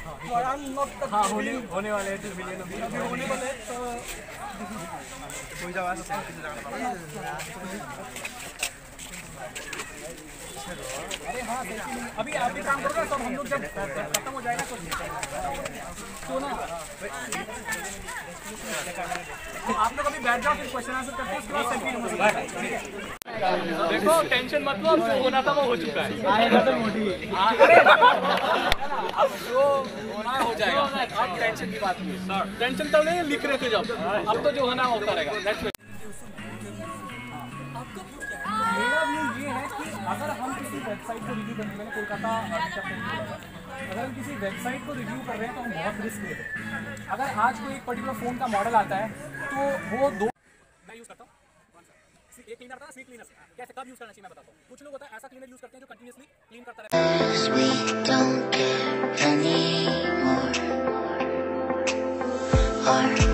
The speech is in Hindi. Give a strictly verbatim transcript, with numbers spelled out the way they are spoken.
हाँ होने होने वाले टू बिलियन अभी होने वाले तो कोई जगह अरे हाँ अभी आप भी काम करोगे तो हम लोग जब खत्म हो जाएगा तो ना तो आप लोग अभी बैठ जाओ फिर क्वेश्चन आंसर करते हैं उसके बाद सेल्फी लूंगा। देखो टेंशन मत लो, अब जो होना था वो हो चुका है। आएगा तो मोटी अरे अब जो होना हो जाएगा, अब टेंशन की बात नहीं। टेंशन तब नहीं, लिख रहे थे जब, अब तो जो होना होता रहेगा। मेरा व्यू ये है कि अगर हम किसी वेबसाइट को रिव्यू करने में कोलकाता अगर हम किसी वेबसाइट को रिव्यू कर रहे हैं तो हम बहुत रिस्क लेते हैं। अगर आज कोई एक पर्टिकुलर फ़ोन का मॉडल आता है तो वो दो मैं यूज़ करता हूँ, एक क्लीनर था स्वीट क्लीनर, कैसे कब यूज़ करना चाहिए मैं बताता हूँ। कुछ लोग होता है ऐसा क्लीनर यूज़ करते हैं जो कंटिन्यूसली क्लीन करता रहता है।